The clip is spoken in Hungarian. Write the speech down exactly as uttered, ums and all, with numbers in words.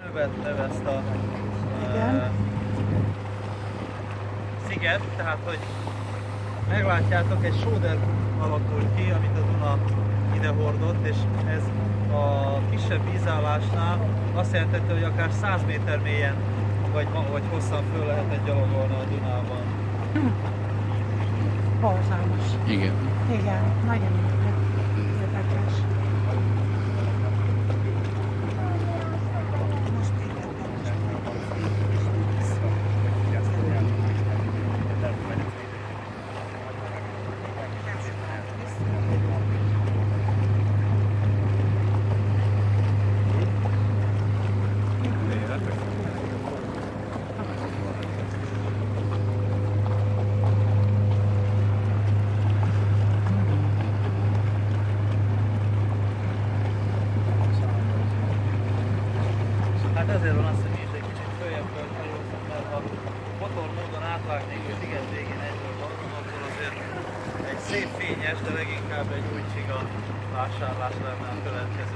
füvet nevezt a uh, sziget, tehát hogy meglátjátok, egy sóder alakult ki, amit a Duna ide hordott, és ez a kisebb vízállásnál azt jelentette, hogy akár száz méter mélyen vagy, vagy hosszan föl lehetett gyalogolni a Dunában. Hm. Borzalmas. Igen. Igen, nagyon érdekes. Hát ezért van az, hogy mi is egy kicsit följebb hajózunk, mert ha motor módon átvágnék a sziget végén egyről balról, akkor azért egy szép fényes, de leginkább egy új csiga vásárlás lenne a következő.